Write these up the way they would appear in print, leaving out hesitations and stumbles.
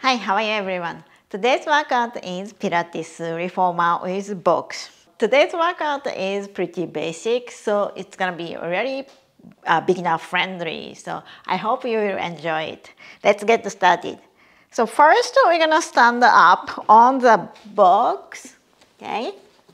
Hi, how are you everyone? Today's workout is Pilates reformer with box. Today's workout is pretty basic, so it's gonna be really beginner friendly. So I hope you will enjoy it. Let's get started. So first we're gonna stand up on the box, okay?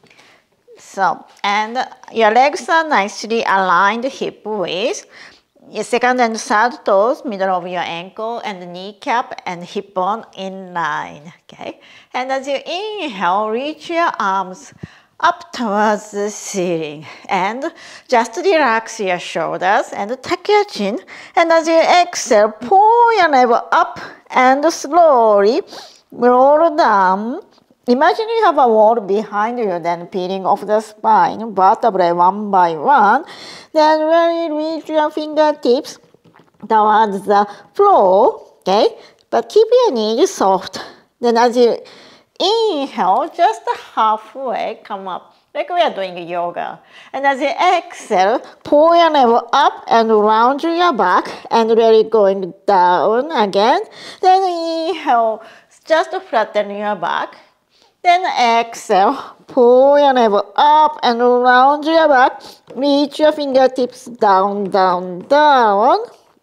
So, and your legs are nicely aligned hip width. Your second and third toes, middle of your ankle and kneecap and hip bone in line, okay? And as you inhale, reach your arms up towards the ceiling and just relax your shoulders and tuck your chin. And as you exhale, pull your navel up and slowly roll down. Imagine you have a wall behind you, then peeling off the spine, vertebrae one by one. Then really reach your fingertips towards the floor, okay? But keep your knees soft. Then as you inhale, just halfway come up, like we are doing yoga. And as you exhale, pull your navel up and round your back and really going down again. Then inhale, just flatten your back. Then exhale, pull your navel up and round your back. Reach your fingertips down, down, down.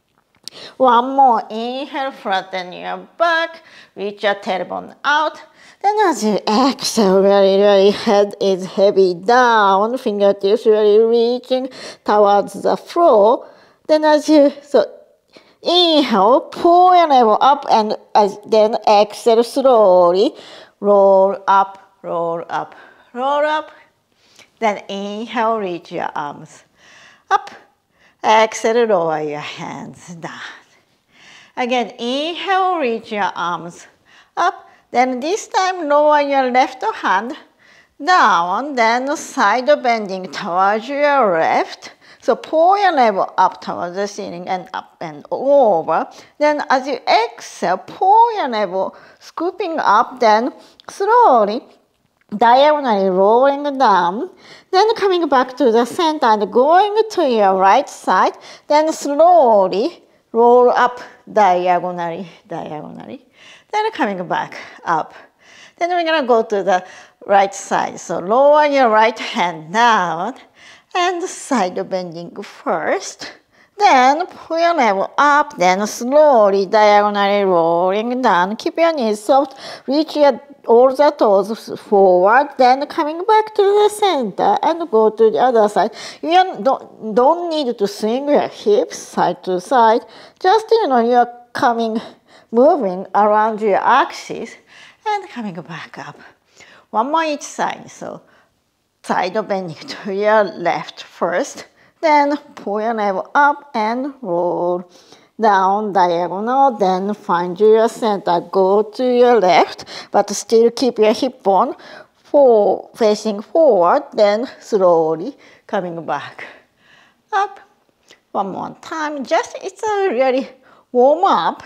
One more inhale, flatten your back. Reach your tailbone out. Then as you exhale, really head is heavy down. Fingertips really reaching towards the floor. Then as you, inhale, pull your navel up and then exhale slowly. Roll up, roll up, roll up. Then inhale, reach your arms up. Exhale, lower your hands down. Again, inhale, reach your arms up. Then this time, lower your left hand down. Then side bending towards your left. So pull your navel up towards the ceiling and up and over. Then as you exhale, pull your navel scooping up, then slowly, diagonally rolling down. Then coming back to the center and going to your right side. Then slowly roll up diagonally, diagonally. Then coming back up. Then we're gonna go to the right side. So lower your right hand down. And side bending first. Then pull your navel up, then slowly diagonally rolling down. Keep your knees soft, reach all the toes forward, then coming back to the center and go to the other side. You don't need to swing your hips side to side. Just, you're moving around your axis and coming back up. One more each side. So side bending to your left first, then pull your navel up and roll down diagonal, then find your center, go to your left, but still keep your hip bone facing forward, then slowly coming back up. One more time, it's a really warm up.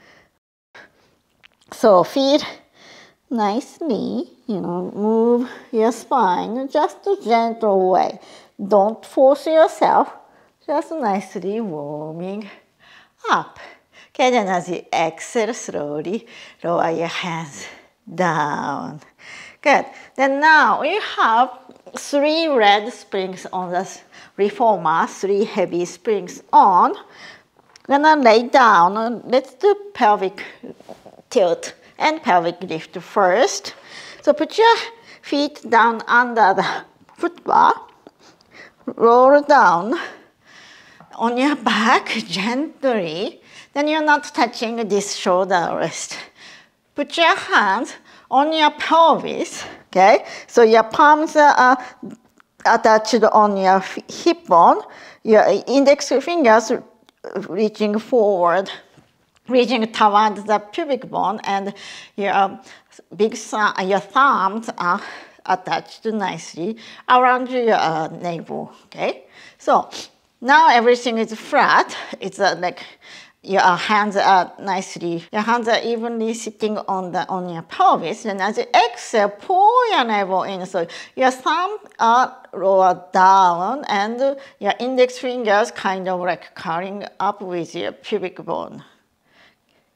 So feet nicely, move your spine just a gentle way. Don't force yourself, just nicely warming up. Okay, then as you exhale slowly, lower your hands down. Good. Then now we have 3 red springs on the reformer, 3 heavy springs on. Gonna lay down. Let's do pelvic tilt and pelvic lift first. So put your feet down under the foot bar. Roll down on your back gently. Then you're not touching this shoulder rest. Put your hands on your pelvis, okay? So your palms are attached on your hip bone. Your index fingers reaching forward, reaching towards the pubic bone, and your your thumbs are attached nicely around your navel, okay? So now everything is flat. It's like your hands are evenly sitting on your pelvis. And as you exhale, pull your navel in. So your thumbs are lowered down and your index fingers kind of like curling up with your pubic bone.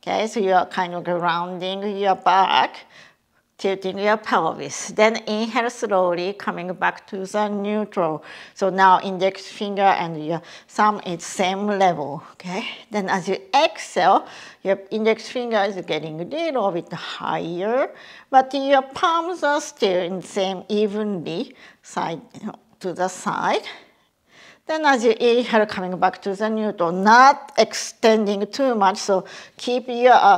Okay, so you're kind of grounding your back, tilting your pelvis. Then inhale slowly, coming back to the neutral. So now index finger and your thumb is same level, okay? Then as you exhale, your index finger is getting a little bit higher, but your palms are still in the same evenly side to the side. Then as you inhale, coming back to the neutral, not extending too much, so keep your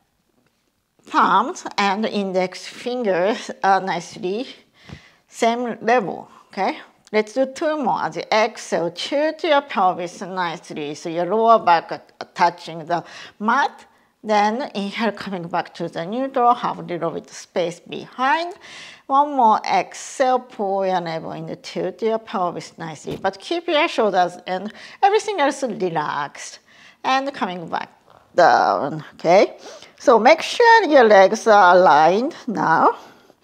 palms and index fingers nicely same level, okay? Let's do two more. As you exhale, tilt your pelvis nicely, so your lower back touching the mat. Then inhale, coming back to the neutral, have a little bit of space behind. One more exhale, pull your navel in, tilt your pelvis nicely, but keep your shoulders and everything else relaxed. And coming back down, okay? So make sure your legs are aligned now.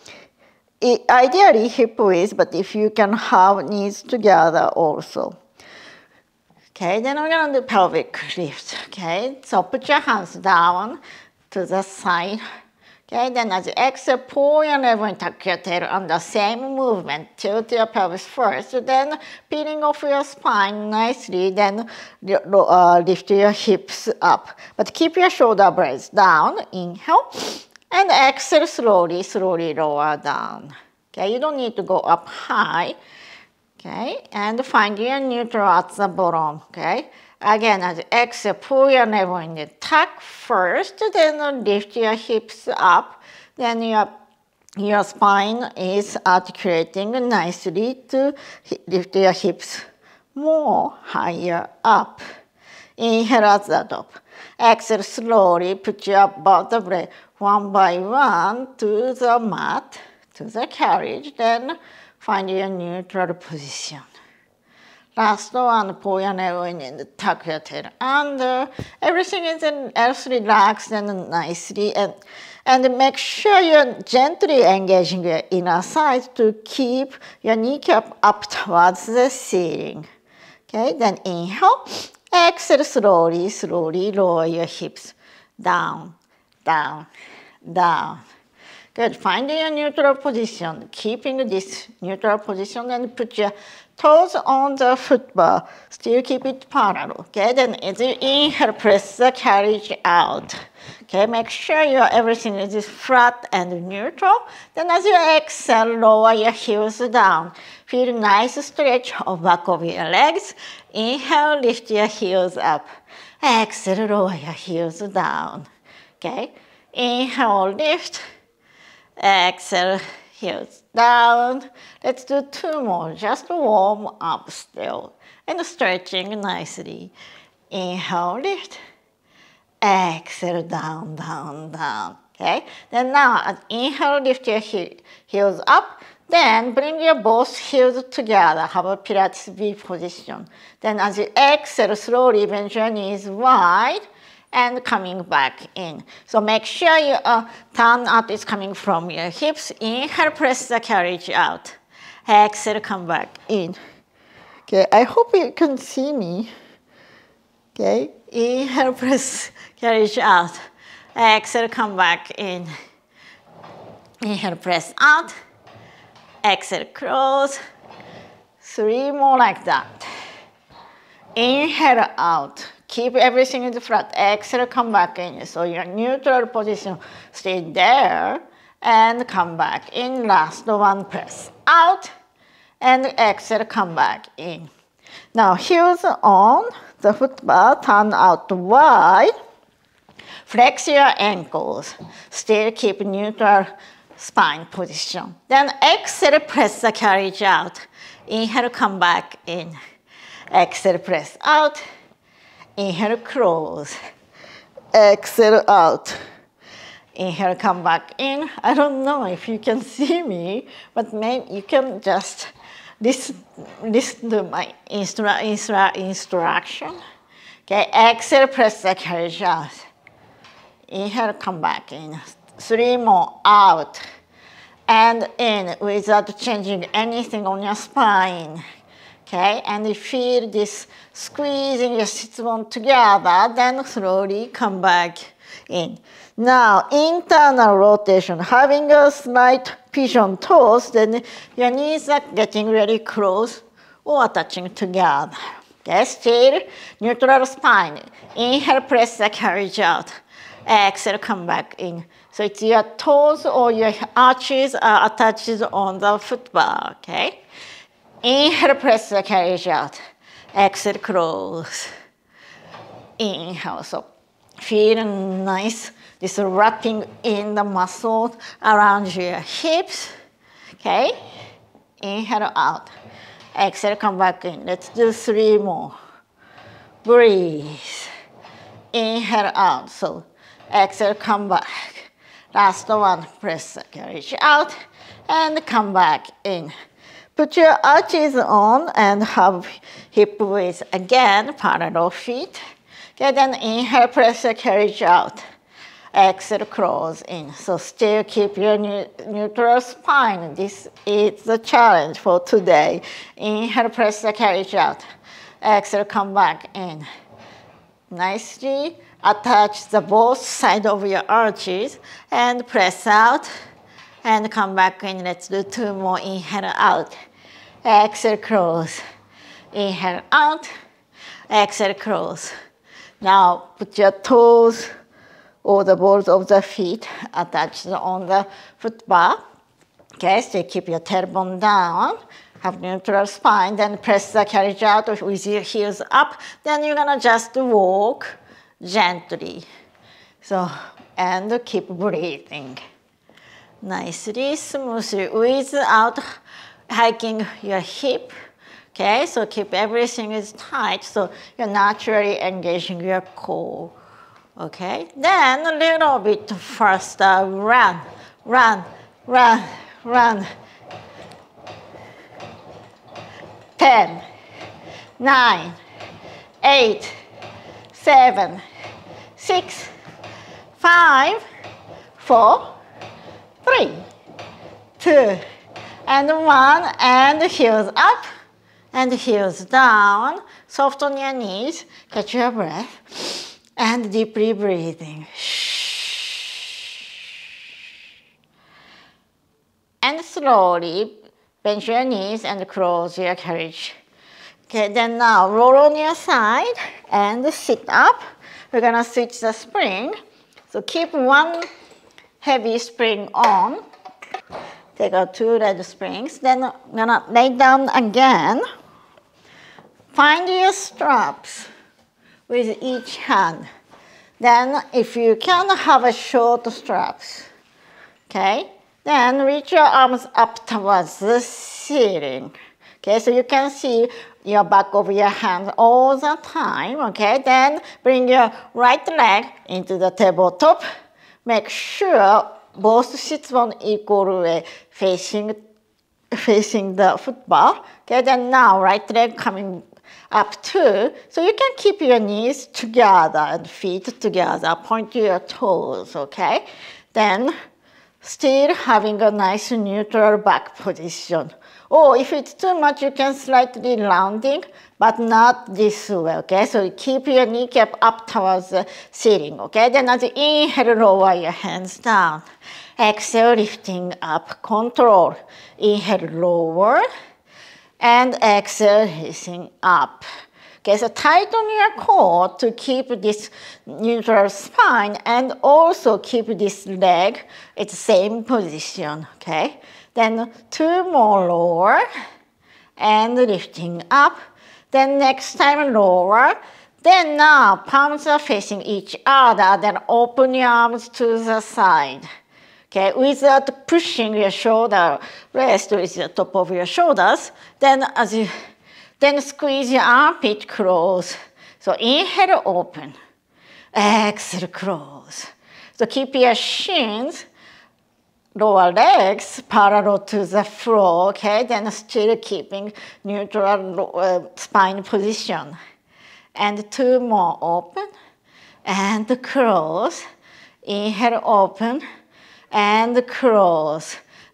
Ideally hip width, but if you can have knees together also. Okay, then we're gonna do pelvic lift, okay? So put your hands down to the side. Okay, then as you exhale, pull your navel and tuck your tail on the same movement. Tilt your pelvis first, then peeling off your spine nicely, then lift your hips up. But keep your shoulder blades down, inhale, and exhale slowly, slowly lower down. Okay, you don't need to go up high. Okay, and find your neutral at the bottom, okay? Again, as you exhale, pull your navel in, tuck first, then lift your hips up. Then your spine is articulating nicely to lift your hips more higher up. Inhale at the top. Exhale slowly, put your vertebrae one by one to the mat, to the carriage, then find your neutral position. Last one, pull your navel in and tuck your tail under. Everything is else relaxed and nicely. And make sure you're gently engaging your inner side to keep your kneecap up towards the ceiling. Okay, then inhale. Exhale slowly, slowly lower your hips. Down, down, down. Good, find your neutral position. Keeping this neutral position and put your toes on the footbar. Still keep it parallel. Okay, then as you inhale, press the carriage out. Okay, make sure everything is flat and neutral. Then as you exhale, lower your heels down. Feel a nice stretch of back of your legs. Inhale, lift your heels up. Exhale, lower your heels down. Okay, inhale, lift. Exhale, heels down. Let's do two more, just warm up still. And stretching nicely. Inhale, lift. Exhale, down, down, down. Okay? Then now, as inhale, lift your heels up. Then bring your both heels together. Have a Pilates V position. Then as you exhale, slowly bend your knees wide. And coming back in. So make sure your turn out is coming from your hips. Inhale, press the carriage out. Exhale, come back in. Okay, I hope you can see me. Okay, inhale, press carriage out. Exhale, come back in. Inhale, press out. Exhale, close. Three more like that. Inhale out. Keep everything in the flat. Exhale, come back in. So your neutral position, stay there and come back in. Last one, press out and exhale, come back in. Now heels on the footbar, turn out wide. Flex your ankles. Still keep neutral spine position. Then exhale, press the carriage out. Inhale, come back in. Exhale, press out. Inhale, close. Exhale, out. Inhale, come back in. I don't know if you can see me, but maybe you can just listen to my instruction. Okay, exhale, press the carriage out. Inhale, come back in. Three more, out. And in without changing anything on your spine. Okay, and you feel this squeezing your sit bone together, then slowly come back in. Now, internal rotation, having a slight pigeon toes, then your knees are getting really close or touching together. Okay, still neutral spine. Inhale, press the carriage out. Exhale, come back in. So it's your toes or your arches are attached on the footbar, okay? Inhale, press the carriage out. Exhale, close. Inhale, so feel nice. This wrapping in the muscles around your hips, okay? Inhale out. Exhale, come back in. Let's do 3 more. Breathe. Inhale out. So exhale, come back. Last one, press the carriage out and come back in. Put your arches on and have hip width again, parallel feet. Okay, then inhale, press the carriage out. Exhale, close in. So still keep your neutral spine. This is the challenge for today. Inhale, press the carriage out. Exhale, come back in. Nicely attach the both sides of your arches and press out and come back in. Let's do 2 more. Inhale out. Exhale, close. Inhale out. Exhale, close. Now put your toes or the balls of the feet attached on the foot bar. Okay, so keep your tailbone down, have neutral spine, then press the carriage out with your heels up. Then you're gonna just walk gently. So, and keep breathing. Nicely, smoothly, without hiking your hip. Okay, so keep everything is tight, so you're naturally engaging your core. Okay, then a little bit faster, run, run, run, run. 10, 9, 8, 7, 6, 5, 4, 3, 2, and 1, and heels up and heels down. Soft on your knees, catch your breath. And deeply breathing. And slowly bend your knees and close your carriage. Okay, then now roll on your side and sit up. We're gonna switch the spring. So keep one heavy spring on. Take out 2 red springs. Then I'm gonna lay down again. Find your straps with each hand. Then if you can have a short straps, okay? Then reach your arms up towards the ceiling. Okay, so you can see your back of your hands all the time, okay? Then bring your right leg into the tabletop. Make sure both sit bone equal way facing the footbar. Okay, then now right leg coming up too, so you can keep your knees together and feet together, point your toes, okay? Then still having a nice neutral back position. Or if it's too much, you can slightly rounding, but not this way, okay? So keep your kneecap up towards the ceiling, okay? Then as you inhale, lower your hands down. Exhale, lifting up, control. Inhale, lower. And exhale, lifting up. Okay, so tighten your core to keep this neutral spine and also keep this leg at the same position, okay? Then 2 more lower and lifting up. Then next time lower. Then now palms are facing each other. Then open your arms to the side. Okay, without pushing your shoulder, rest with the top of your shoulders. Then squeeze your armpit close. So inhale, open. Exhale, close. So keep your shins, lower legs parallel to the floor, okay? Then still keeping neutral spine position. And 2 more, open and close. Inhale, open and close.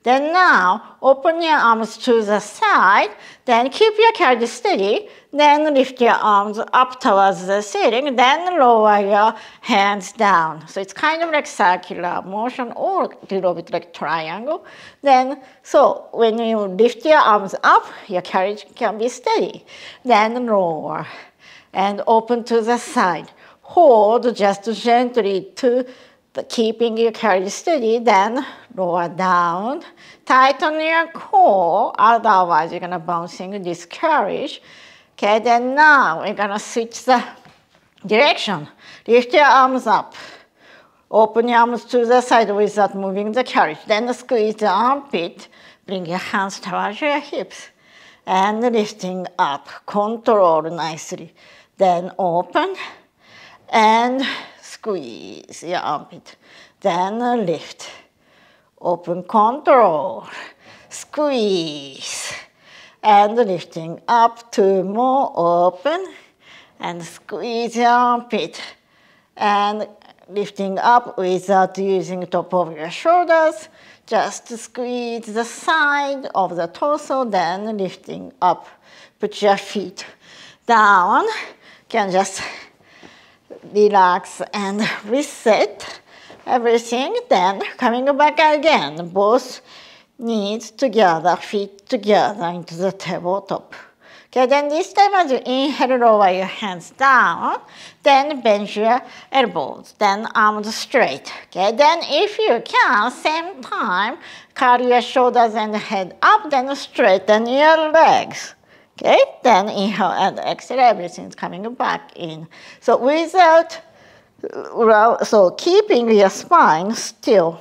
Then now, open your arms to the side, then keep your carriage steady, then lift your arms up towards the ceiling, then lower your hands down. So it's kind of like circular motion or a little bit like triangle. Then, so when you lift your arms up, your carriage can be steady. Then lower and open to the side. Hold just gently to keeping your carriage steady, then lower down. Tighten your core, otherwise you're gonna bouncing this carriage. Okay, then now we're gonna switch the direction. Lift your arms up. Open your arms to the side without moving the carriage. Then squeeze the armpit. Bring your hands towards your hips. And lifting up. Control nicely. Then open and squeeze your armpit. Then lift. Open, control. Squeeze. And lifting up, 2 more, open. And squeeze your armpit. And lifting up without using the top of your shoulders. Just squeeze the side of the torso, then lifting up. Put your feet down. Can just relax and reset everything. Then coming back again, both knees together, feet together into the tabletop. Okay, then this time as you inhale, lower your hands down, then bend your elbows, then arms straight. Okay, then if you can, same time, curl your shoulders and head up, then straighten your legs. Okay, then inhale and exhale, everything's coming back in. So without, so keeping your spine still,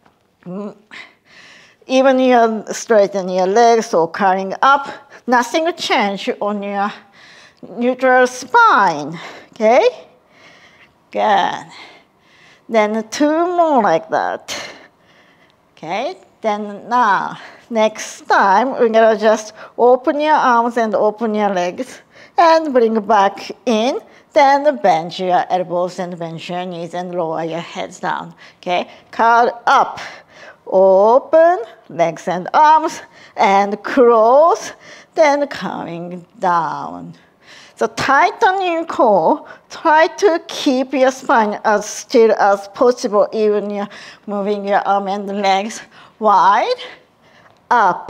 even you straighten your legs or curling up, nothing change on your neutral spine. Okay, good. Then 2 more like that. Okay, then now, next time, we're gonna just open your arms and open your legs and bring back in. Then bend your elbows and bend your knees and lower your heads down. Okay, curl up, open, legs and arms, and close, then coming down. So tighten your core. Try to keep your spine as still as possible, even you're moving your arm and legs wide. Up,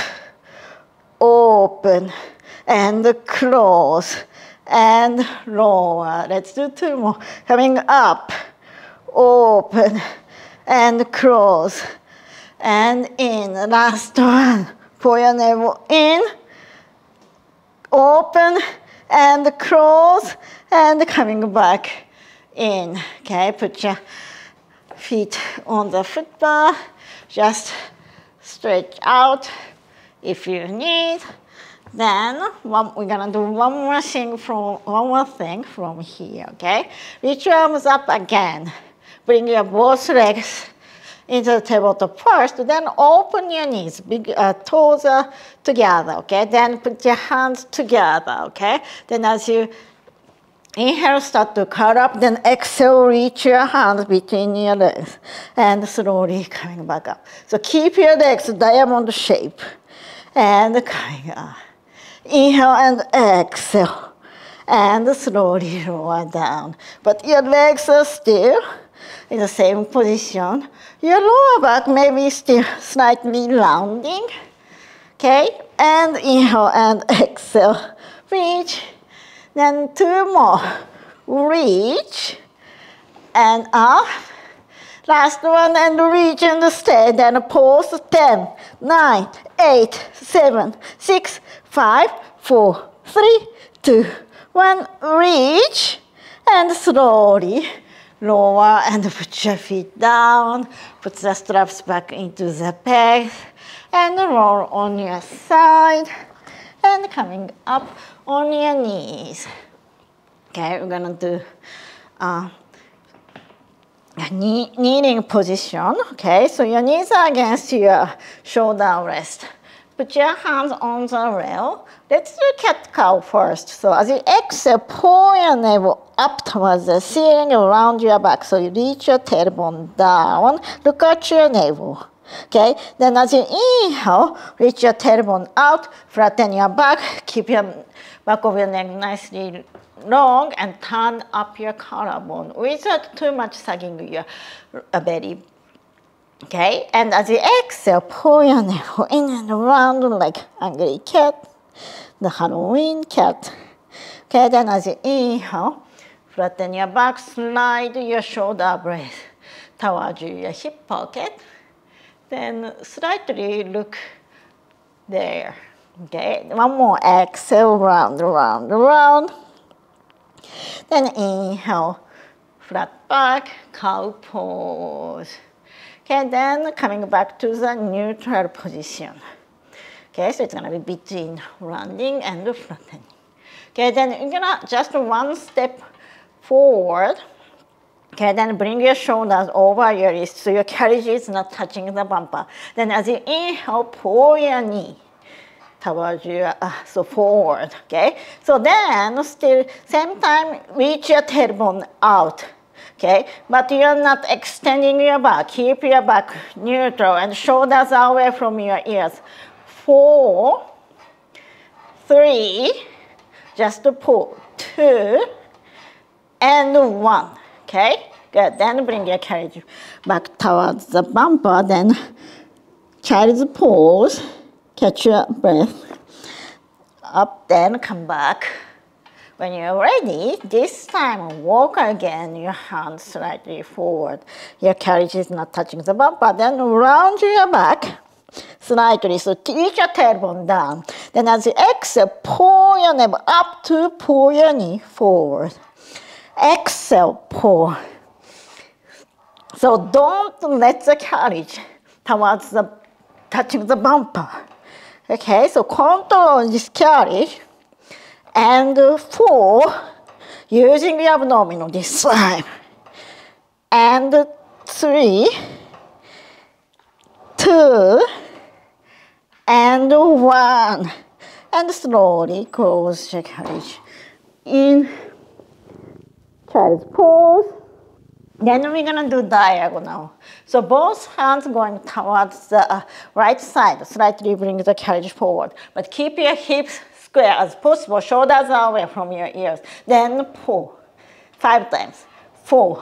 open, and close, and lower. Let's do 2 more. Coming up, open, and close, and in. Last one. Pull your navel in, open, and close, and coming back in. Okay, put your feet on the foot bar. Just stretch out if you need. Then we're gonna do one more thing from here. Okay, reach your arms up again. Bring your both legs into the tabletop first. Then open your knees, big toes together. Okay, then put your hands together. Okay, then as you inhale, start to curl up, then exhale, reach your hands between your legs, and slowly coming back up. So keep your legs diamond shape, and coming up. Inhale and exhale, and slowly lower down. But your legs are still in the same position. Your lower back may be still slightly rounding. Okay, and inhale and exhale, reach. Then 2 more. Reach and up. Last one and reach and stay. Then pause. 10, 9, 8, 7, 6, 5, 4, 3, 2, 1. Reach and slowly lower and put your feet down. Put the straps back into the pegs and roll on your side and coming up on your knees. Okay, we're gonna do kneeling position. Okay, so your knees are against your shoulder rest. Put your hands on the rail. Let's do cat-cow first. So as you exhale, pull your navel up towards the ceiling around your back. So you reach your tailbone down. Look at your navel. Okay, then as you inhale, reach your tailbone out, flatten your back, keep your back of your neck nicely long, and turn up your collarbone without too much sagging your belly. Okay, and as you exhale, pull your navel in and around like angry cat, the Halloween cat. Okay, then as you inhale, flatten your back, slide your shoulder blade towards your hip pocket. Then slightly look there. Okay, one more exhale, round, round, round. Then inhale, flat back, cow pose. Okay, then coming back to the neutral position. Okay, so it's gonna be between rounding and flattening. Okay, then you're gonna just one step forward. Okay, then bring your shoulders over your wrist so your carriage is not touching the bumper. Then as you inhale, pull your knee towards your, so forward, okay? So then still, same time, reach your tailbone out, okay? But you're not extending your back. Keep your back neutral and shoulders away from your ears. 4, 3, just pull, 2, and 1. Okay, good. Then bring your carriage back towards the bumper. Then child's pose. Catch your breath. Up, then come back. When you're ready, this time walk again. Your hands slightly forward. Your carriage is not touching the bumper. Then round your back slightly. So reach your tailbone down. Then as you exhale, pull your navel up to pull your knee forward. Exhale, pull. So don't let the carriage towards the touching the bumper. Okay, so control this carriage and 4 using the abdominal this time. And 3, 2, and 1. And slowly close the carriage in. Child's pose. Then we're gonna do diagonal. So both hands going towards the right side. Slightly bring the carriage forward. But keep your hips square as possible. Shoulders away from your ears. Then pull. 5 times. 4,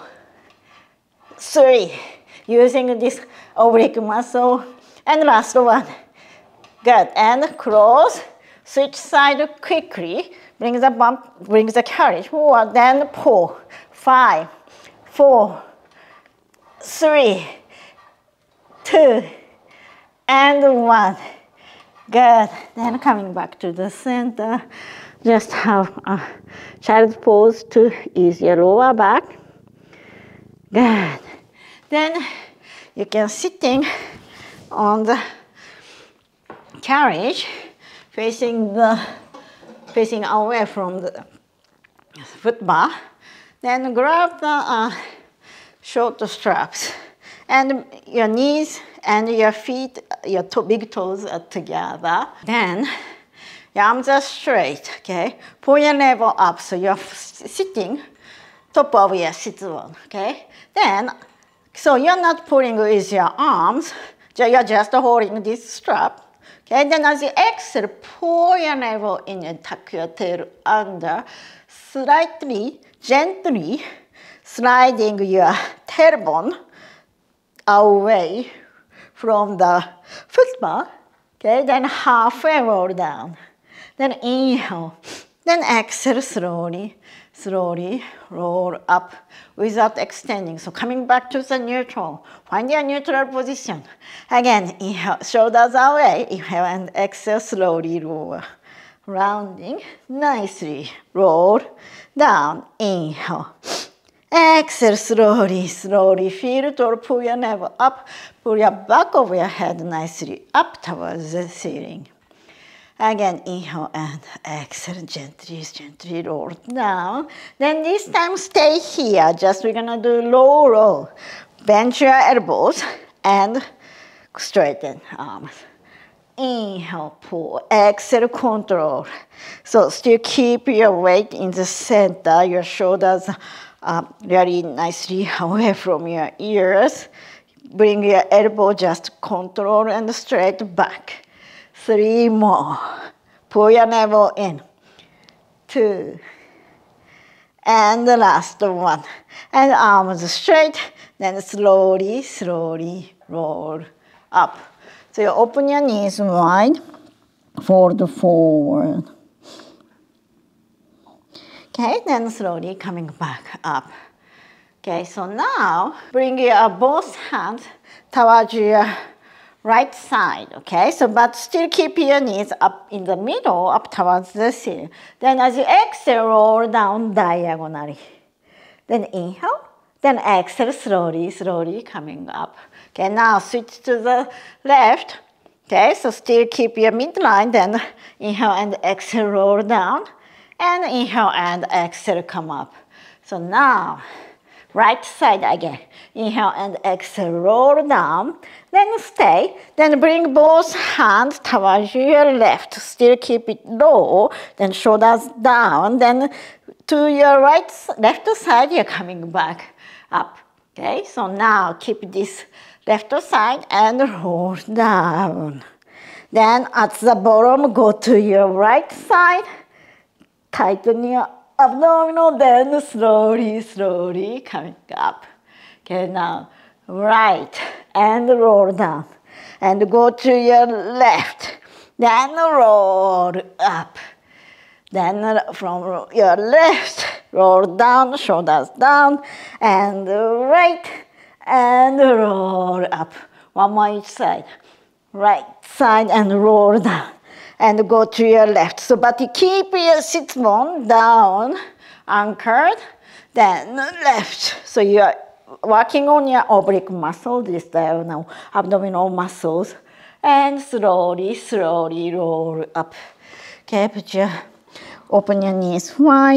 3. Using this oblique muscle. And last one. Good. And close. Switch side quickly. Bring the carriage forward, then pull. 5, 4, 3, 2, and 1. Good. Then coming back to the center, just have a child's pose to ease your lower back. Good. Then you can sitting on the carriage, facing away from the foot bar. Then grab the short straps, and your knees and your feet, your big toes are together. Then your arms are straight. Okay, pull your navel up so you're sitting top of your sit-bone. Okay, then so you're not pulling with your arms, you're just holding this strap. Okay, then as you exhale, pull your navel in and tuck your tail under, slightly, gently sliding your tailbone away from the foot bar. Okay, then halfway roll down. Then inhale, then exhale slowly, slowly roll up without extending. So coming back to the neutral, find your neutral position. Again, inhale, shoulders away, inhale and exhale, slowly lower. Rounding, nicely, roll down, inhale. Exhale, slowly, slowly, feel it or pull your navel up, pull your back of your head nicely up towards the ceiling. Again, inhale and exhale, gently, gently roll down. Then this time stay here, just we're gonna do low roll. Bend your elbows and straighten arms. Inhale, pull, exhale, control. So still keep your weight in the center, your shoulders really nicely away from your ears. Bring your elbow, just control and straight back. 3 more. Pull your navel in. 2. And the last one. And arms straight. Then slowly, slowly roll up. So you open your knees wide. Fold forward. Okay, then slowly coming back up. Okay, so now bring your both hands towards your right side, okay? So, but still keep your knees up in the middle, up towards the ceiling. Then as you exhale, roll down diagonally. Then inhale, then exhale, slowly, slowly coming up. Okay, now switch to the left. Okay, so still keep your midline, then inhale and exhale, roll down. And inhale and exhale, come up. So now, right side again. Inhale and exhale, roll down. Then stay. Then bring both hands towards your left. Still keep it low. Then shoulders down. Then to your left side, you're coming back up. Okay, so now keep this left side and roll down. Then at the bottom, go to your right side. Tighten your abdominal, then slowly, slowly coming up. Okay, now right and roll down. And go to your left. Then roll up. Then from your left, roll down, shoulders down, and right, and roll up. One more each side. Right side and roll down. And go to your left. So, but you keep your sit bone down, anchored, then left. So you are working on your oblique muscle, this diagonal abdominal muscles, and slowly, slowly roll up. Okay, open your knees wide.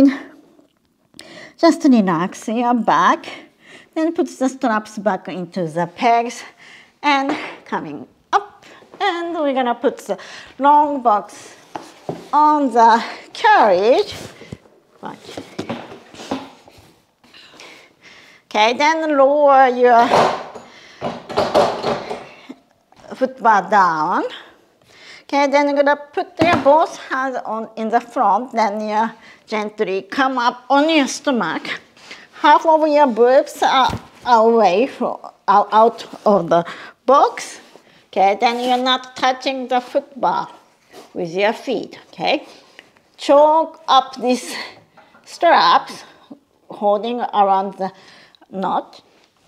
Just relax your back. Then put the straps back into the pegs and coming up. And we're gonna put the long box on the carriage. Watch. Okay, then lower your footbar down. Okay, then you're gonna put your both hands on in the front. Then you gently come up on your stomach. Half of your boobs are away from out of the box. Okay, then you're not touching the footbar with your feet, okay? Choke up these straps, holding around the knot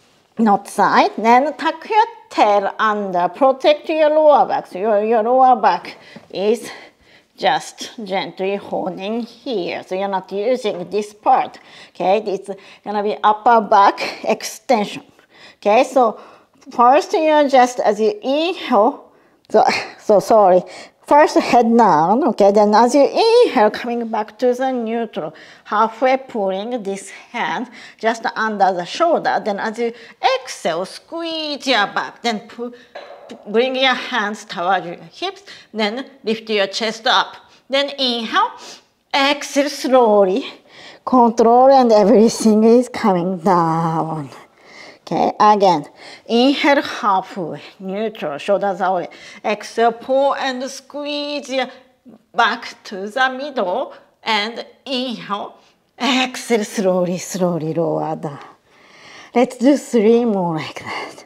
side. Then tuck your tail under, protect your lower back. So your lower back is just gently holding here. So you're not using this part, okay? It's gonna be upper back extension, okay? So first, you just as you inhale, so sorry. First, head down, okay? Then as you inhale, coming back to the neutral, halfway pulling this hand just under the shoulder. Then as you exhale, squeeze your back. Then bring your hands towards your hips. Then lift your chest up. Then inhale, exhale slowly. Control and everything is coming down. Okay, again, inhale halfway, neutral, shoulders away. Exhale, pull and squeeze your back to the middle. And inhale, exhale, slowly, slowly lower down. Let's do 3 more like that.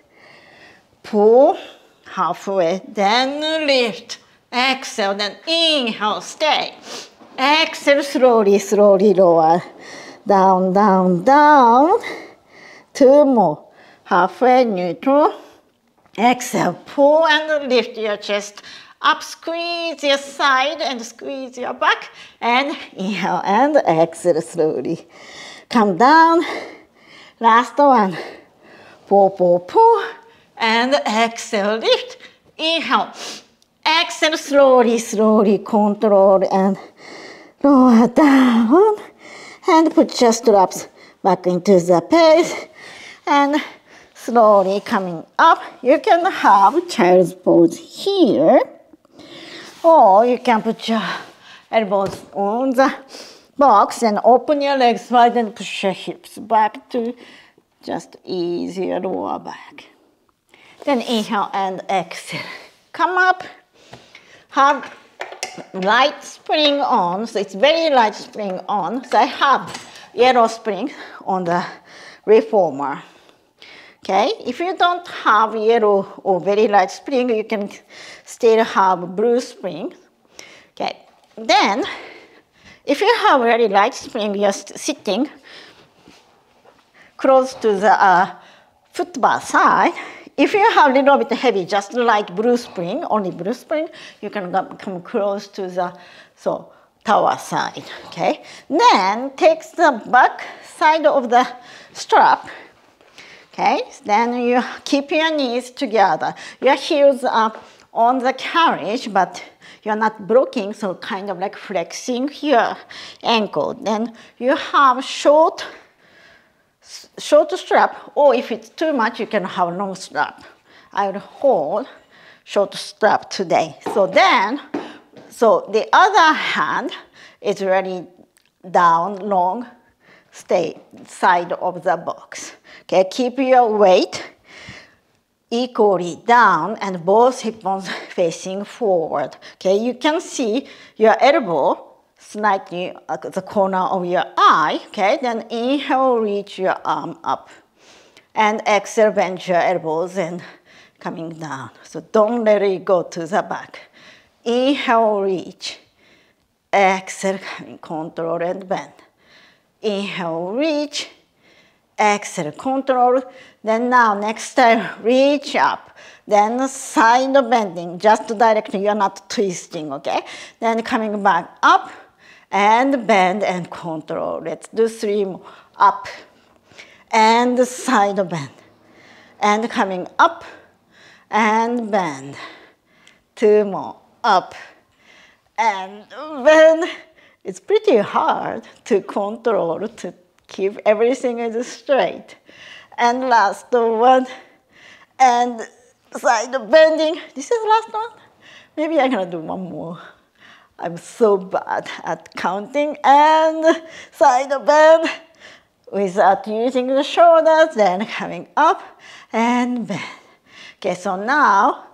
Pull, halfway, then lift. Exhale, then inhale, stay. Exhale, slowly, slowly lower. Down, down, down. 2 more. Halfway neutral. Exhale, pull and lift your chest up, squeeze your side and squeeze your back. And inhale and exhale slowly. Come down. Last one. Pull, pull, pull. And exhale, lift. Inhale. Exhale slowly, slowly control and lower down. And put your straps back into the pace. And slowly coming up. You can have child's pose here. Or you can put your elbows on the box and open your legs wide and push your hips back to just ease your lower back. Then inhale and exhale. Come up, have light spring on, so it's very light spring on. So I have yellow spring on the reformer. Okay, if you don't have yellow or very light spring, you can still have blue spring. Okay, then if you have very light spring, you're sitting close to the footbar side. If you have a little bit heavy, just like blue spring, only blue spring, you can come close to the tower side, okay? Then take the back side of the strap, okay? Then you keep your knees together. Your heels are on the carriage, but you're not blocking, so kind of like flexing your ankle. Then you have short strap, or if it's too much, you can have long strap. I will hold short strap today. So then, the other hand is really down, long, stay side of the box. Okay, keep your weight equally down and both hip bones facing forward. Okay, you can see your elbow slightly at the corner of your eye. Okay, then inhale, reach your arm up. And exhale, bend your elbows and coming down. So don't let it go to the back. Inhale, reach. Exhale, control and bend. Inhale, reach. Exhale, control. Then now, next time, reach up. Then side bending, just directly, you're not twisting, okay? Then coming back up and bend and control. Let's do 3 more. Up and side bend. And coming up and bend. 2 more. Up and bend. It's pretty hard to control, to keep everything is straight. And last one. And side bending. This is the last one. Maybe I'm gonna do 1 more. I'm so bad at counting. And side bend without using the shoulders. Then coming up and bend. Okay, so now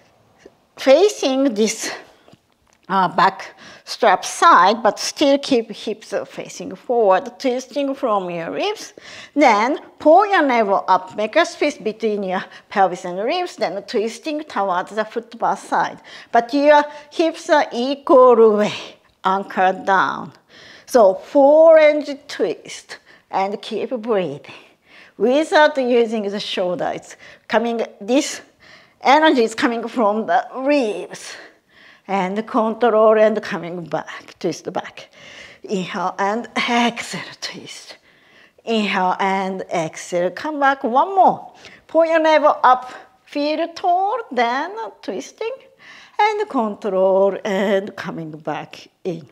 facing this back strap side, but still keep hips facing forward, twisting from your ribs. Then pull your navel up, make a space between your pelvis and ribs, then twisting towards the footbar side. But your hips are equal way, anchored down. So full range twist and keep breathing. Without using the shoulder, it's coming, this energy is coming from the ribs. And control and coming back, twist back. Inhale and exhale, twist. Inhale and exhale, come back, 1 more. Pull your navel up, feel tall, then twisting. And control and coming back in.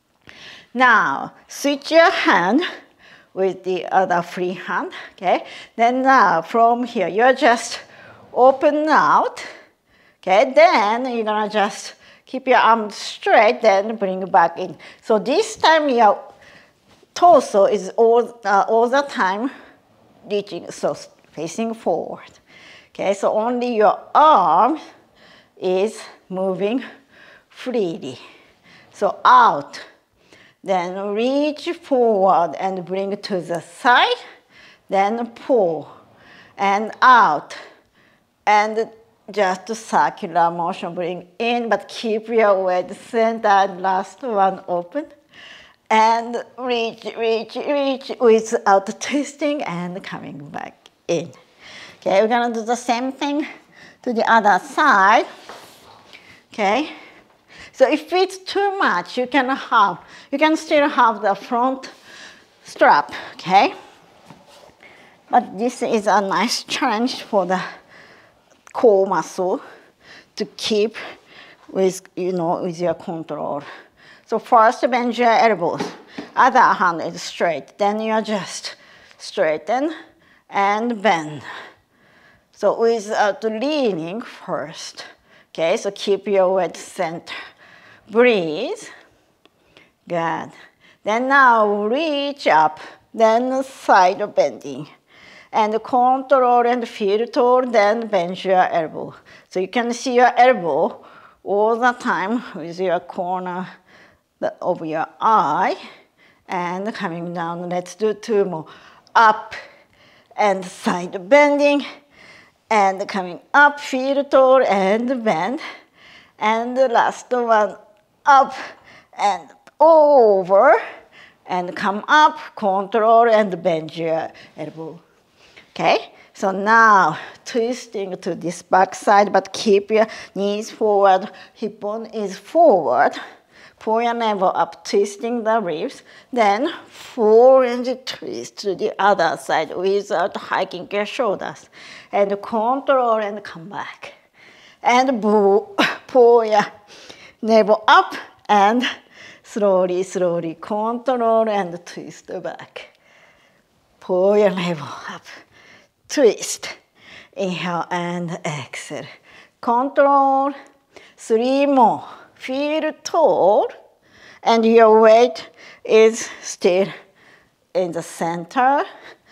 Now, switch your hand with the other free hand, okay? Then now, from here, you're just open out, okay? Then you're gonna just keep your arms straight, then bring back in. So this time your torso is all the time reaching, so facing forward. Okay, so only your arm is moving freely. So out, then reach forward and bring to the side, then pull, and out, and just circular motion, bring in, but keep your weight centered. Last one, open. And reach, reach, reach without twisting and coming back in. Okay, we're gonna do the same thing to the other side. Okay, so if it's too much, you can still have the front strap, okay? But this is a nice challenge for the core muscle to keep with, with your control. So first bend your elbows, other hand is straight, then you just straighten and bend. So without leaning first, okay, so keep your weight center. Breathe, good. Then now reach up, then side bending. and control and feel tall, then bend your elbow. So you can see your elbow all the time with your corner of your eye, and coming down. Let's do 2 more. Up and side bending, and coming up, feel tall and bend. And the last one, up and over, and come up, control and bend your elbow. Okay, so now twisting to this back side, but keep your knees forward, hip bone is forward. Pull your navel up, twisting the ribs, then forward twist to the other side without hiking your shoulders. And control and come back. And pull your navel up and slowly, slowly control and twist back. Pull your navel up, twist. Inhale and exhale. Control. 3 more. Feel tall, and your weight is still in the center.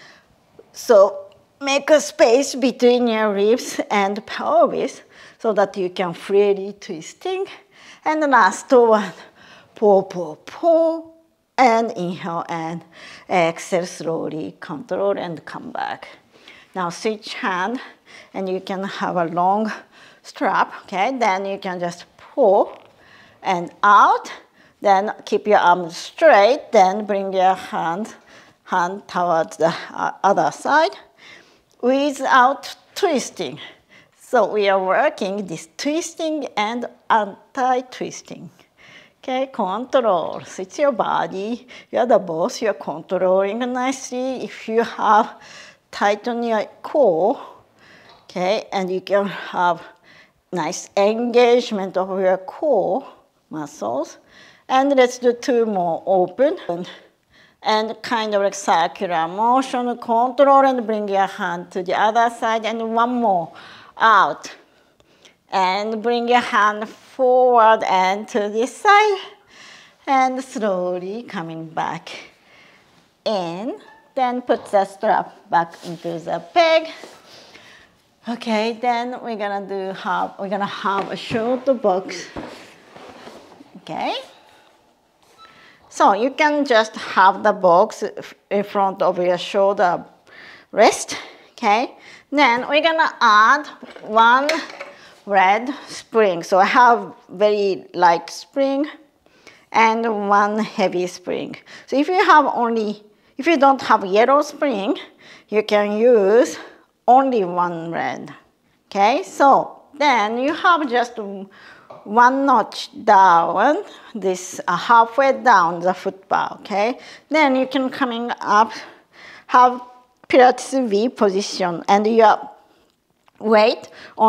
So make a space between your ribs and pelvis so that you can freely twisting. And the last one, pull, pull, pull, and inhale and exhale slowly, control and come back. Now switch hand, and you can have a long strap, okay? Then you can just pull and out, then keep your arms straight, then bring your hand towards the other side without twisting. So we are working this twisting and anti-twisting. Okay, control, switch your body. You're the boss, you're controlling nicely. If you have tighten your core, okay, and you can have nice engagement of your core muscles. And let's do 2 more, open and kind of like circular motion, control and bring your hand to the other side, and 1 more, out. And bring your hand forward and to this side, and slowly coming back in. Then put the strap back into the peg. Okay, then we're gonna have a short box. Okay, so you can just have the box in front of your shoulder rest. Okay, then we're gonna add 1 red spring. So I have very light spring and 1 heavy spring. So if you don't have yellow spring, you can use only 1 red. Okay, so then you have just 1 notch down, this halfway down the foot bar, okay? Then you can coming up, have Pilates V position, and your weight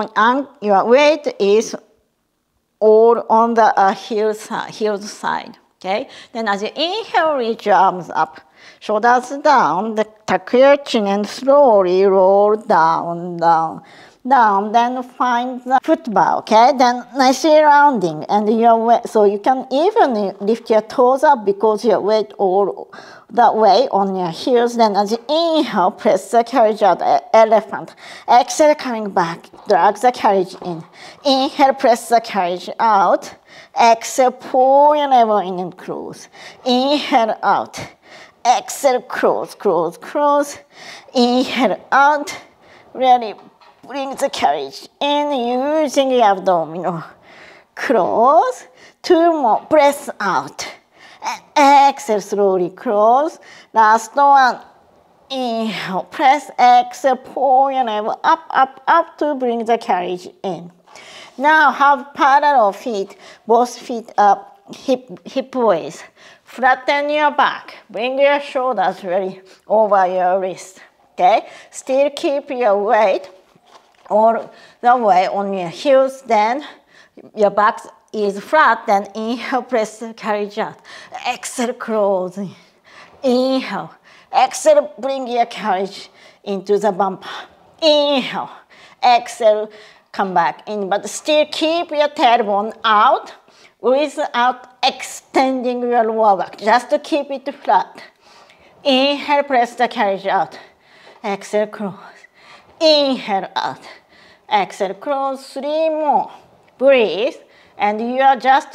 is all on the heel side, okay? Then as you inhale, reach your arms up, shoulders down, tuck your chin and slowly roll down, down, down. Then find the foot bar, okay? Then nicely rounding, and your weight, so you can even lift your toes up because your weight all that way on your heels. Then as you inhale, press the carriage out, elephant. Exhale, coming back, drag the carriage in. Inhale, press the carriage out. Exhale, pull your navel in and close. Inhale, out. Exhale, close, close, close. Inhale, out. Really bring the carriage in using the abdominal. Close. 2 more. Press out. And exhale, slowly close. Last one. Inhale. Press. Exhale. Pull your navel up, up, up to bring the carriage in. Now have parallel feet. Both feet up, hip width. Flatten your back. Bring your shoulders really over your wrist. Okay? Still keep your weight all the way on your heels. Then your back is flat. Then inhale, press the carriage out. Exhale, close. Inhale. Exhale, bring your carriage into the bumper. Inhale. Exhale, come back in. But still keep your tailbone out without extending your lower back. Just to keep it flat. Inhale, press the carriage out. exhale, close. Inhale out. Exhale, close. 3 more. Breathe. And you are just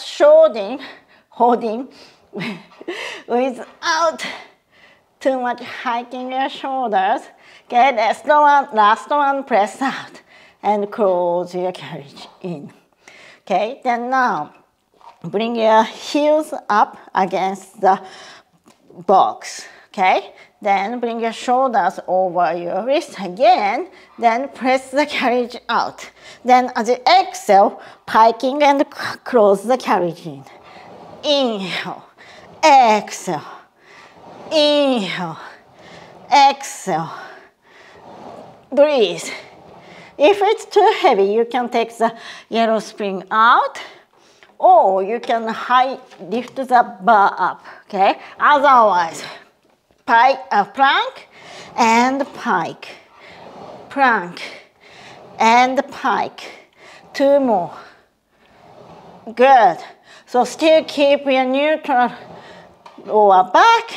holding without too much hiking your shoulders. Okay, last one, press out and close your carriage in. Okay, then now bring your heels up against the box. Okay, then bring your shoulders over your wrist again, then press the carriage out. Then as you exhale, piking and close the carriage in. Inhale, exhale, inhale, exhale. Breathe. If it's too heavy, you can take the yellow spring out, or you can lift the bar up, okay? Otherwise, plank and pike, plank and pike. 2 more. Good. So still keep your neutral lower back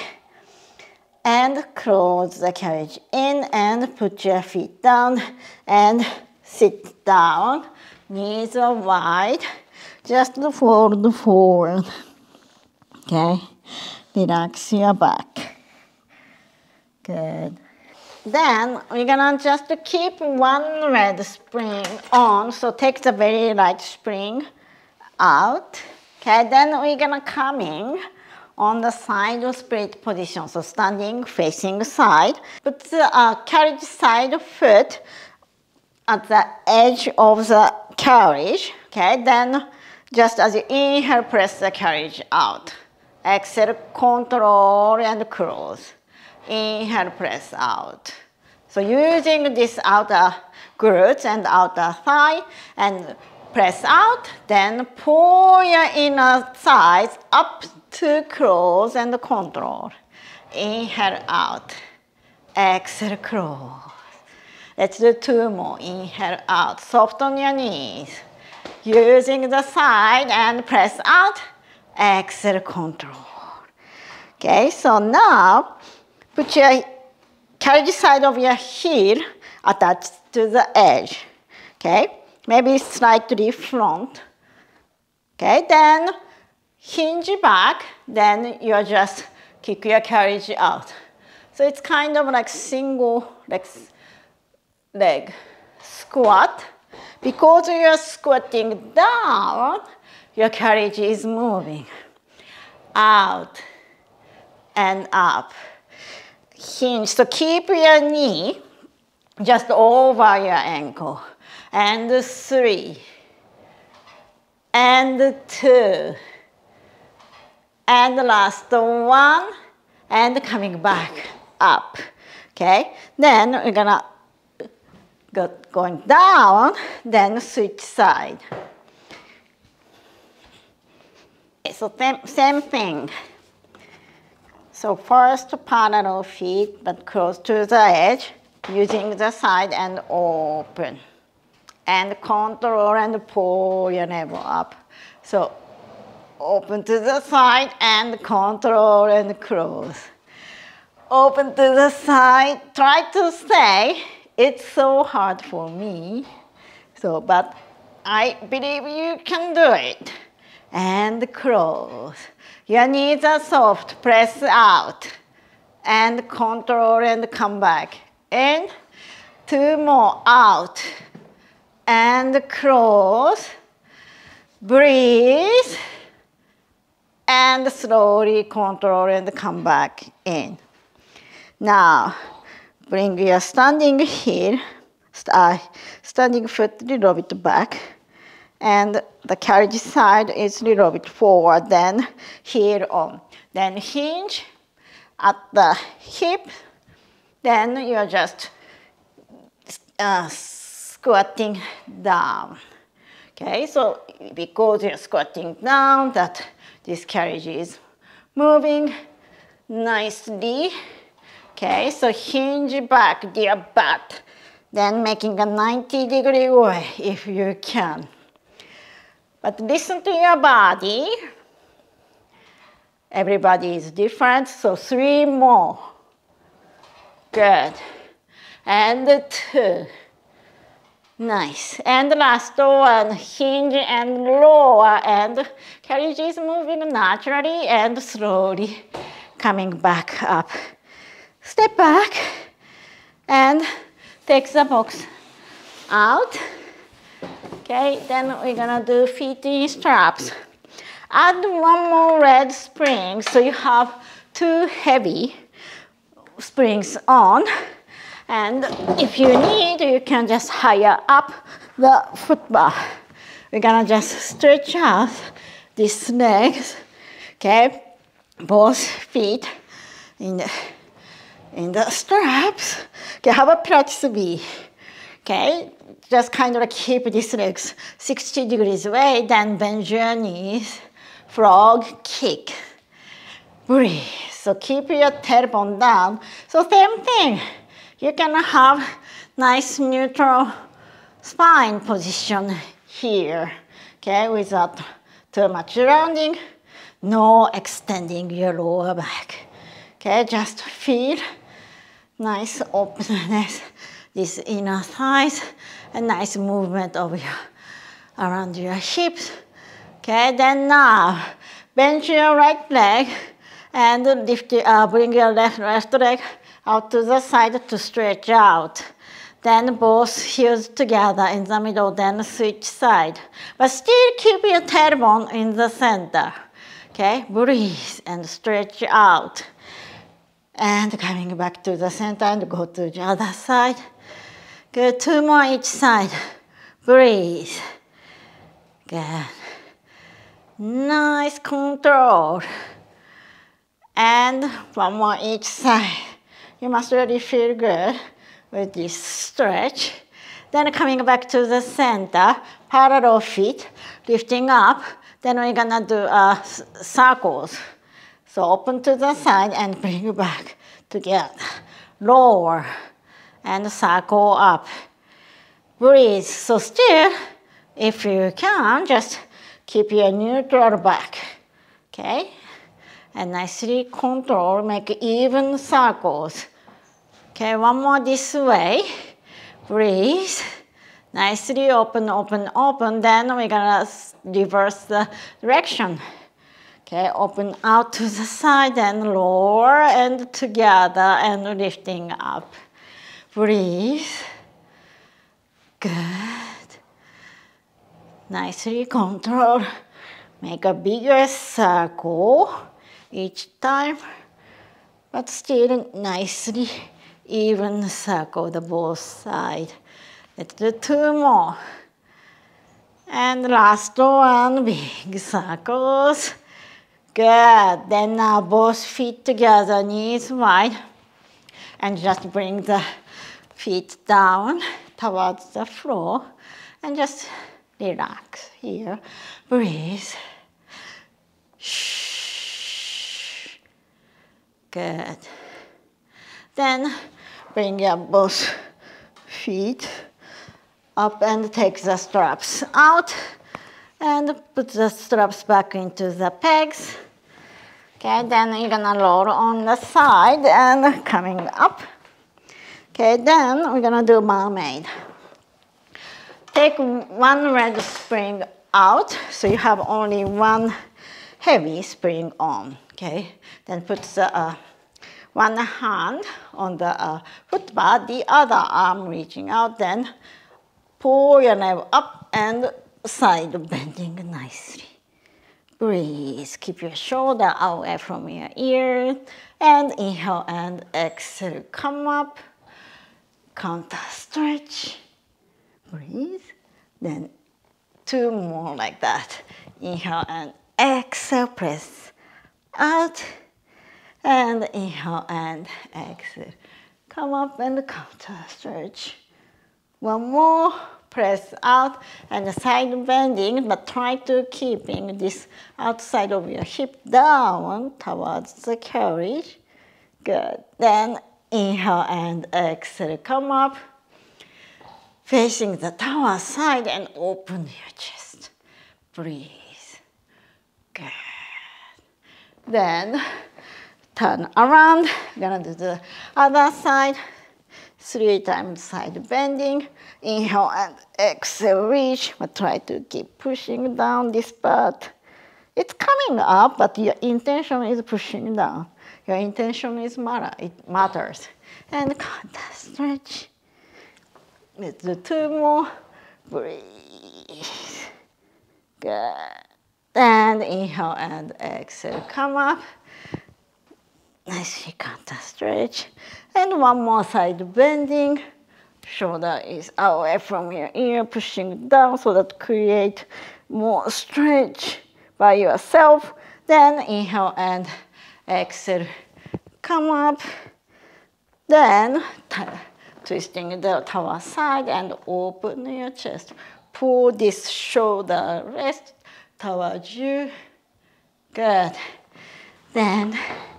and close the carriage in and put your feet down and sit down. Knees are wide. Just fold forward. Okay. Relax your back. Good. Then we're gonna just keep one leg spring on. So take the very light spring out. Okay. Then we're gonna come in on the side split position, so standing facing side. Put the carriage side foot at the edge of the carriage. Okay, then just as you inhale, press the carriage out. Exhale, control and close. Inhale, press out. So using this outer glutes and outer thigh and press out, then pull your inner thighs up to close and control. Inhale out. Exhale, close. Let's do 2 more. Inhale out. Soften your knees. Using the side and press out. Exhale, control. Okay, so now put your carriage side of your heel attached to the edge. Okay, maybe slightly front. Okay, then hinge back, then you just kick your carriage out. So it's kind of like single leg squat. Because you're squatting down, your carriage is moving out and up. Hinge, so keep your knee just over your ankle. And 3, and 2, and last 1, and coming back up. Okay, then we're gonna going down, then switch side. Okay, so same thing. So first parallel feet but close to the edge, using the side and open. And control and pull your navel up. So open to the side and control and close. Open to the side, try to stay. It's so hard for me. So, but I believe you can do it. And close. Your knees are soft, press out. And control and come back. In. 2 more, out. And close. Breathe. And slowly control and come back in. Now, bring your standing heel, standing foot a little bit back, and the carriage side is a little bit forward, then heel on. Then hinge at the hip, then you're just squatting down. Okay, so because you're squatting down, that this carriage is moving nicely. Okay, so hinge back your butt, then making a 90-degree way if you can. But listen to your body. Everybody is different, so 3 more. Good. and 2. Nice. And last one, hinge and lower, and carriage is moving naturally and slowly coming back up. Step back and take the box out. Okay, then we're gonna do feet in straps. Add one more red spring, so you have 2 heavy springs on. And if you need, you can just higher up the foot bar. We're gonna just stretch out these legs, okay? Both feet in the straps. Okay, have a Pilates B, okay? Just kind of keep these legs 60 degrees away, then bend your knees, frog kick, breathe. So keep your tailbone down. So same thing. You can have nice neutral spine position here, okay, without too much rounding, no extending your lower back. Okay, just feel nice openness, this inner thighs, and nice movement of around your hips. Okay, then now bend your right leg and lift bring your left leg out to the side to stretch out. Then both heels together in the middle, then switch side. But still keep your tailbone in the center. Okay, breathe and stretch out. And coming back to the center and go to the other side. Good, 2 more each side. Breathe. Good. Nice control. And 1 more each side. You must really feel good with this stretch. Then coming back to the center, parallel feet, lifting up. Then we're gonna do circles. So open to the side and bring back together. Lower and circle up. Breathe. So still, if you can, just keep your neutral back. Okay? And nicely control, make even circles. Okay, 1 more this way. Breathe. Nicely open, open, open. Then we're gonna reverse the direction. Okay, open out to the side and lower and together and lifting up. Breathe. Good. Nicely control. Make a bigger circle each time, but still nicely even circle the both sides. Let's do 2 more. And last one, big circles. Good. Then now both feet together, knees wide. And just bring the feet down towards the floor. And just relax here. Breathe. Shh. Good. Then bring your both feet up and take the straps out. And put the straps back into the pegs. Okay, then you're gonna roll on the side and coming up. Okay, then we're gonna do mermaid. Take 1 red spring out, so you have only 1 heavy spring on. Okay, then put the 1 hand on the foot bar, the other arm reaching out, then pull your navel up and side bending nicely. Breathe, keep your shoulder away from your ear, and inhale and exhale, come up, counter stretch, breathe, then 2 more like that. Inhale and exhale, press out, and inhale and exhale. Come up and counter stretch. 1 more, press out and side bending, but try to keeping this outside of your hip down towards the carriage. Good. Then inhale and exhale, come up, facing the tower side and open your chest. Breathe. Good. Then turn around, gonna do the other side. 3 times side bending. Inhale and exhale, reach. But try to keep pushing down this part. It's coming up, but your intention is pushing down. Your intention is it matters. And stretch. Let's do 2 more. Breathe. Good. And inhale and exhale. Come up. Nicely counter stretch. And 1 more side bending. Shoulder is away from your ear, pushing down so that create more stretch by yourself. Then inhale and exhale. Come up. Then twisting the tower side and open your chest. Pull this shoulder rest towards you. Good. Then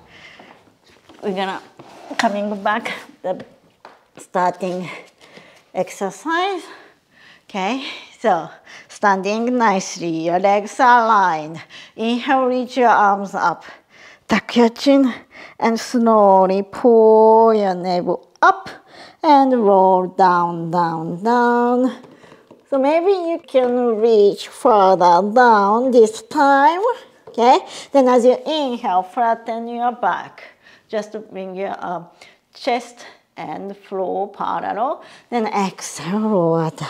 we're gonna coming back the starting exercise. Okay, so standing nicely, your legs are aligned. Inhale, reach your arms up. Tuck your chin and slowly pull your navel up and roll down, down, down. So maybe you can reach further down this time. Okay, then as you inhale, flatten your back. Just to bring your chest and floor parallel. Then exhale, lower down.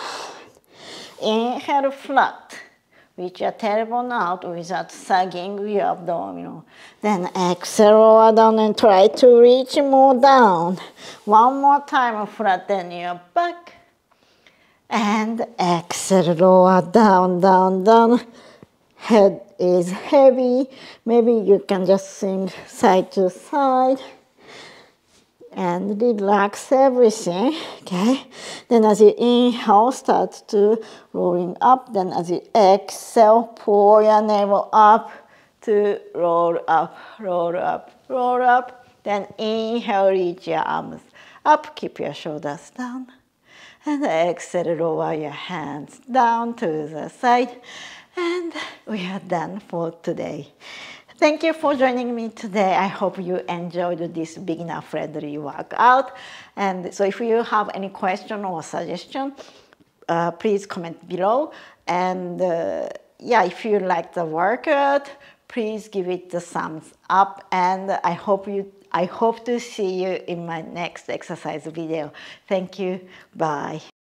Inhale, flat. Reach your tailbone out without sagging your abdominal. Then exhale, lower down and try to reach more down. 1 more time, flatten your back. And exhale, lower down, down, down. Head is heavy. Maybe you can just swing side to side and relax everything. Okay. Then as you inhale, start to rolling up. Then as you exhale, pull your navel up to roll up, roll up, roll up. Then inhale, reach your arms up. Keep your shoulders down. And exhale, lower your hands down to the side. And we are done for today. Thank you for joining me today. I hope you enjoyed this beginner-friendly workout. And so if you have any question or suggestion, please comment below. And yeah, if you like the workout, please give it the thumbs up. And I hope to see you in my next exercise video. Thank you. Bye.